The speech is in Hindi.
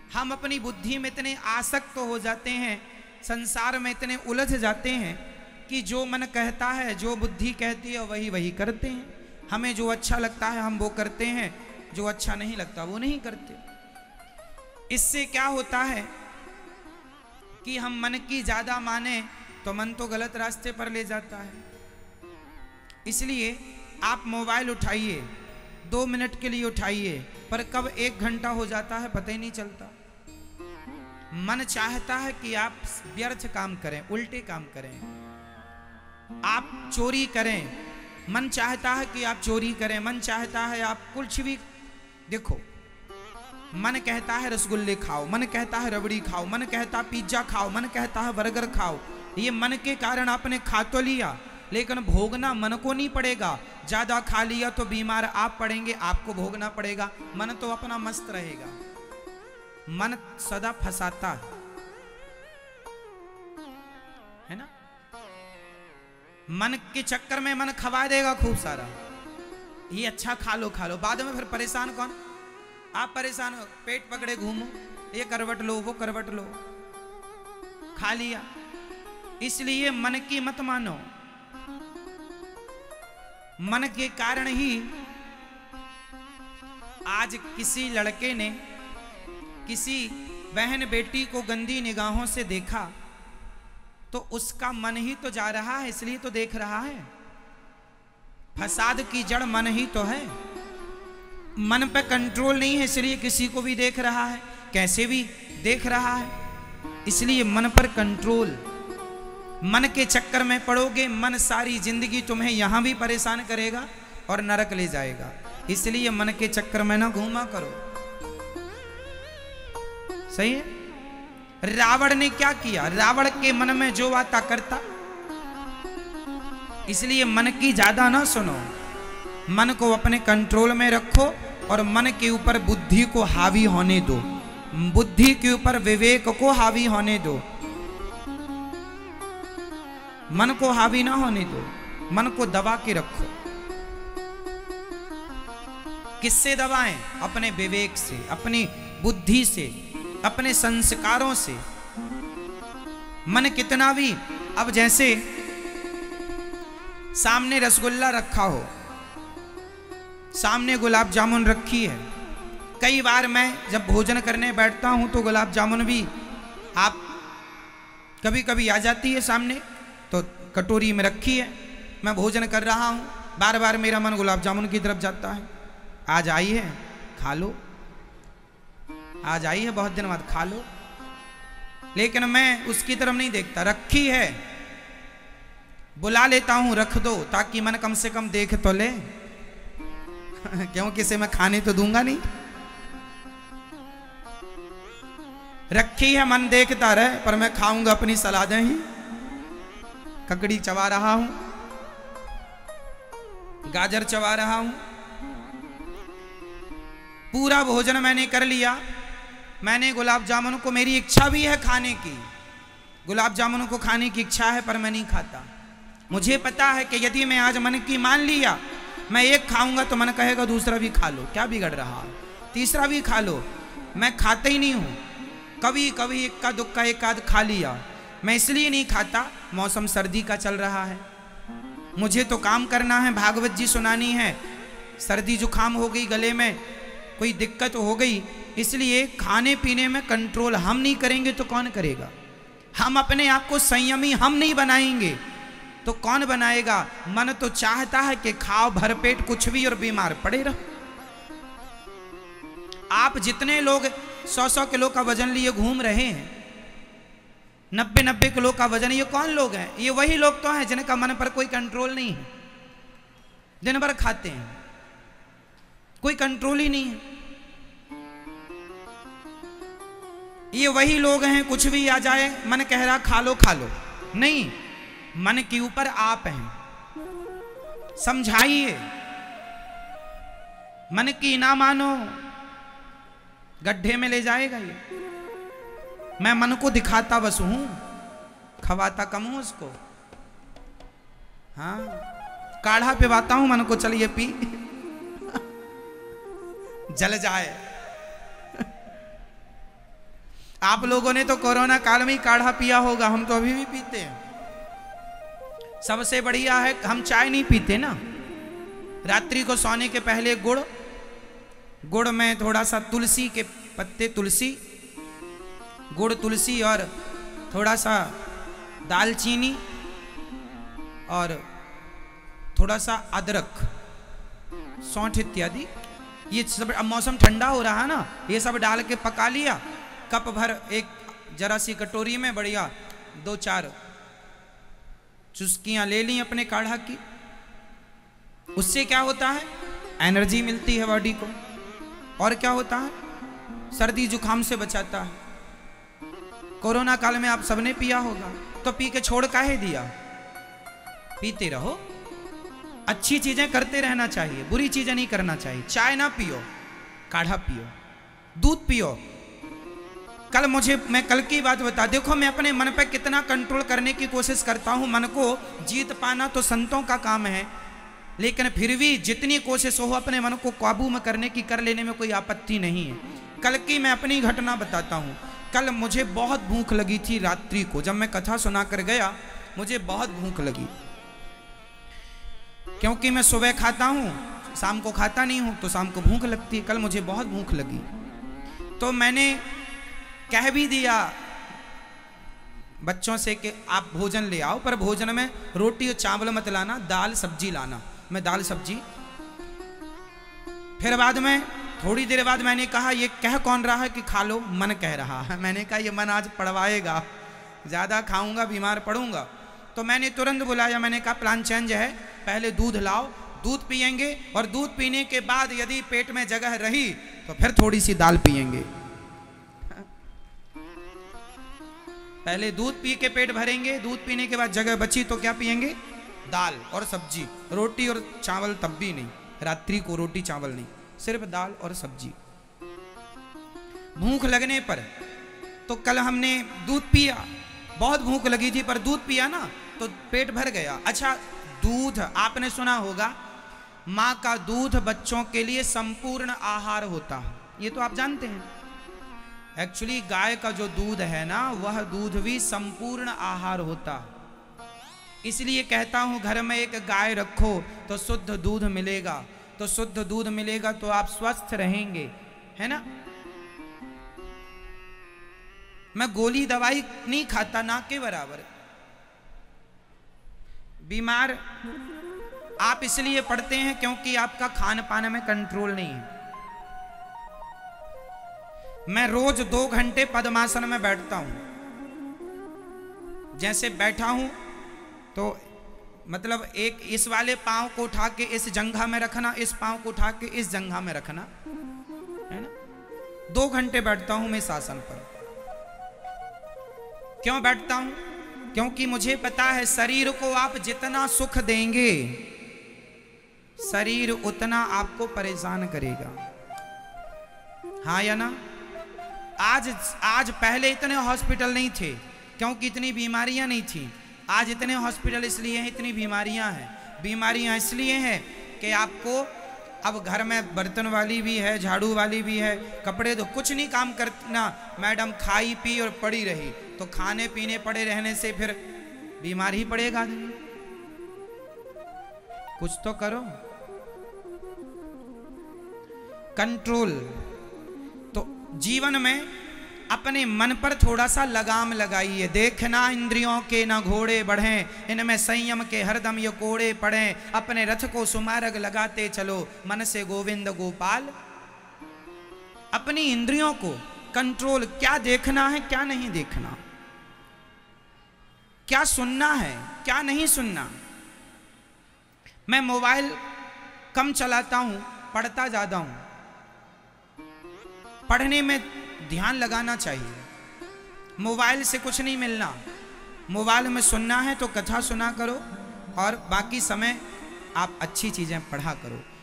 हम अपनी बुद्धि में इतने आसक्त हो जाते हैं, संसार में इतने उलझ जाते हैं कि जो मन कहता है, जो बुद्धि कहती है वही वही करते हैं। हमें जो अच्छा लगता है हम वो करते हैं, जो अच्छा नहीं लगता वो नहीं करते। इससे क्या होता है कि हम मन की ज़्यादा माने तो मन तो गलत रास्ते पर ले जाता है। इसलिए आप मोबाइल उठाइए, 2 मिनट के लिए उठाइए, पर कब 1 घंटा हो जाता है पता ही नहीं चलता। मन चाहता है कि आप व्यर्थ काम करें, उल्टे काम करें, आप चोरी करें, मन चाहता है कि आप चोरी करें, मन चाहता है आप कुछ भी। देखो, मन कहता है रसगुल्ले खाओ, मन कहता है रबड़ी खाओ, मन कहता है पिज्जा खाओ, मन कहता है बर्गर खाओ। ये मन के कारण आपने खा तो लिया, लेकिन भोगना मन को नहीं पड़ेगा। ज्यादा खा लिया तो बीमार आप पड़ेंगे, आपको भोगना पड़ेगा। मन तो अपना मस्त रहेगा। मन सदा फंसाता है ना। मन के चक्कर में मन खवा देगा खूब सारा, ये अच्छा खा लो खा लो, बाद में फिर परेशान कौन? आप परेशान हो, पेट पकड़े घूमो, ये करवट लो वो करवट लो, खा लिया। इसलिए मन की मत मानो। मन के कारण ही आज किसी लड़के ने किसी बहन बेटी को गंदी निगाहों से देखा तो उसका मन ही तो जा रहा है, इसलिए तो देख रहा है। फसाद की जड़ मन ही तो है। मन पे कंट्रोल नहीं है, इसलिए किसी को भी देख रहा है, कैसे भी देख रहा है। इसलिए मन पर कंट्रोल। मन के चक्कर में पड़ोगे, मन सारी जिंदगी तुम्हें यहां भी परेशान करेगा और नरक ले जाएगा। इसलिए मन के चक्कर में ना घूमा करो। सही है। रावण ने क्या किया? रावण के मन में जो आता करता। इसलिए मन की ज्यादा ना सुनो, मन को अपने कंट्रोल में रखो और मन के ऊपर बुद्धि को हावी होने दो, बुद्धि के ऊपर विवेक को हावी होने दो। मन को हावी ना होने दो, मन को दबा के रखो। किससे दबाएं? अपने विवेक से, अपनी बुद्धि से, अपने संस्कारों से। मन कितना भी, अब जैसे सामने रसगुल्ला रखा हो, सामने गुलाब जामुन रखी है। कई बार मैं जब भोजन करने बैठता हूं तो गुलाब जामुन भी आप कभी कभी आ जाती है सामने, तो कटोरी में रखी है, मैं भोजन कर रहा हूं, बार बार मेरा मन गुलाब जामुन की तरफ जाता है। आज आई है खा लो, आज आई है बहुत दिन बाद खा लो, लेकिन मैं उसकी तरफ नहीं देखता। रखी है, बुला लेता हूं रख दो, ताकि मन कम से कम देख तो ले क्योंकि इसे मैं खाने तो दूंगा नहीं। रखी है, मन देखता रहे, पर मैं खाऊंगा अपनी सलादें ही। ककड़ी चबा रहा हूं, गाजर चबा रहा हूं, पूरा भोजन मैंने कर लिया। मैंने गुलाब जामुन को, मेरी इच्छा भी है खाने की, गुलाब जामुन को खाने की इच्छा है, पर मैं नहीं खाता। मुझे पता है कि यदि मैं आज मन की मान लिया, मैं एक खाऊंगा तो मन कहेगा दूसरा भी खा लो, क्या बिगड़ रहा है, तीसरा भी खा लो। मैं खाता ही नहीं हूं। कभी कभी इक्का दुक्का एक आध खा लिया। मैं इसलिए नहीं खाता, मौसम सर्दी का चल रहा है, मुझे तो काम करना है, भागवत जी सुनानी है। सर्दी जुकाम हो गई, गले में कोई दिक्कत हो गई, इसलिए खाने पीने में कंट्रोल हम नहीं करेंगे तो कौन करेगा? हम अपने आप को संयमी हम नहीं बनाएंगे तो कौन बनाएगा? मन तो चाहता है कि खाओ भरपेट कुछ भी और बीमार पड़े रहो। आप जितने लोग 100-100 किलो का वजन लिए घूम रहे हैं, 90-90 किलो का वजन, ये कौन लोग हैं? ये वही लोग तो हैं जिनका मन पर कोई कंट्रोल नहीं है, दिन भर खाते हैं, कोई कंट्रोल ही नहीं है। ये वही लोग हैं, कुछ भी आ जाए मन कह रहा खा लो खा लो, नहीं, मन के ऊपर आप हैं। समझाइए, मन की ना मानो, गड्ढे में ले जाएगा ये। मैं मन को दिखाता बस हूं, खवाता कम हूं उसको। हाँ, काढ़ा पिवाता हूं मन को, चलिए पी जल जाए। आप लोगों ने तो कोरोना काल में ही काढ़ा पिया होगा, हम तो अभी भी पीते हैं। सबसे बढ़िया है, हम चाय नहीं पीते ना। रात्रि को सोने के पहले गुड़ में थोड़ा सा तुलसी के पत्ते, तुलसी, गुड़, तुलसी और थोड़ा सा दालचीनी और थोड़ा सा अदरक, सौंठ इत्यादि, ये सब, अब मौसम ठंडा हो रहा है ना, ये सब डाल के पका लिया। कप भर एक जरा सी कटोरी में बढ़िया 2-4 चुस्कियां ले ली अपने काढ़ा की। उससे क्या होता है, एनर्जी मिलती है बॉडी को। और क्या होता है, सर्दी जुकाम से बचाता है। कोरोना काल में आप सबने पिया होगा, तो पी के छोड़ काहे दिया? पीते रहो, अच्छी चीजें करते रहना चाहिए, बुरी चीजें नहीं करना चाहिए। चाय ना पियो, काढ़ा पियो, दूध पियो। मैं कल की बात बता, देखो मैं अपने मन पे कितना कंट्रोल करने की कोशिश करता हूं। मन को जीत पाना तो संतों का काम है, लेकिन फिर भी जितनी कोशिश हो अपने मन को काबू में करने की, कर लेने में कोई आपत्ति नहीं है। कल की मैं अपनी घटना बताता हूं। कल मुझे बहुत भूख लगी थी रात्रि को, जब मैं कथा सुना कर गया मुझे बहुत भूख लगी, क्योंकि मैं सुबह खाता हूं, शाम को खाता नहीं हूं, तो शाम को भूख लगती है। कल मुझे बहुत भूख लगी, तो मैंने कह भी दिया बच्चों से कि आप भोजन ले आओ, पर भोजन में रोटी और चावल मत लाना, दाल सब्जी लाना। मैं दाल सब्जी, फिर बाद में थोड़ी देर बाद मैंने कहा ये कह कौन रहा है कि खा लो? मन कह रहा है। मैंने कहा ये मन आज पड़वाएगा, ज़्यादा खाऊंगा बीमार पड़ूंगा। तो मैंने तुरंत बुलाया, मैंने कहा प्लान चेंज है, पहले दूध लाओ, दूध पियेंगे, और दूध पीने के बाद यदि पेट में जगह रही तो फिर थोड़ी सी दाल पियेंगे। पहले दूध पी के पेट भरेंगे, दूध पीने के बाद जगह बची तो क्या पियेंगे? दाल और सब्जी, रोटी और चावल तब भी नहीं, रात्रि को रोटी चावल नहीं, सिर्फ दाल और सब्जी। भूख लगने पर, तो कल हमने दूध पिया, बहुत भूख लगी थी पर दूध पिया ना तो पेट भर गया। अच्छा, दूध आपने सुना होगा, माँ का दूध बच्चों के लिए संपूर्ण आहार होता है, ये तो आप जानते हैं। एक्चुअली गाय का जो दूध है ना, वह दूध भी संपूर्ण आहार होता है। इसलिए कहता हूं घर में एक गाय रखो तो शुद्ध दूध मिलेगा, तो शुद्ध दूध मिलेगा तो आप स्वस्थ रहेंगे, है ना। मैं गोली दवाई नहीं खाता, ना के बराबर। बीमार आप इसलिए पड़ते हैं क्योंकि आपका खान पान में कंट्रोल नहीं है। मैं रोज 2 घंटे पद्मासन में बैठता हूं। जैसे बैठा हूं तो मतलब एक इस वाले पांव को उठा के इस जंघा में रखना, इस पांव को उठा के इस जंघा में रखना, है ना। 2 घंटे बैठता हूं मैं इस आसन पर। क्यों बैठता हूं? क्योंकि मुझे पता है शरीर को आप जितना सुख देंगे, शरीर उतना आपको परेशान करेगा, हाँ या ना। आज पहले इतने हॉस्पिटल नहीं थे क्योंकि इतनी बीमारियां नहीं थी। आज इतने हॉस्पिटल इसलिए हैं, इतनी बीमारियां हैं। बीमारियां इसलिए हैं कि आपको अब घर में बर्तन वाली भी है, झाड़ू वाली भी है, कपड़े तो कुछ नहीं काम करना, मैडम खाई पी और पड़ी रही, तो खाने पीने पड़े रहने से फिर बीमार ही पड़ेगा आदमी। कुछ तो करो, कंट्रोल। तो जीवन में अपने मन पर थोड़ा सा लगाम लगाइए। देखना इंद्रियों के न घोड़े बढ़ें, इनमें संयम के हरदम ये कोड़े पड़ें, अपने रथ को सुमार्ग लगाते चलो, मन से गोविंद गोपाल। अपनी इंद्रियों को कंट्रोल, क्या देखना है क्या नहीं देखना, क्या सुनना है क्या नहीं सुनना। मैं मोबाइल कम चलाता हूं, पढ़ता ज्यादा हूं। पढ़ने में ध्यान लगाना चाहिए, मोबाइल से कुछ नहीं मिलना। मोबाइल में सुनना है तो कथा सुना करो, और बाकी समय आप अच्छी चीजें पढ़ा करो।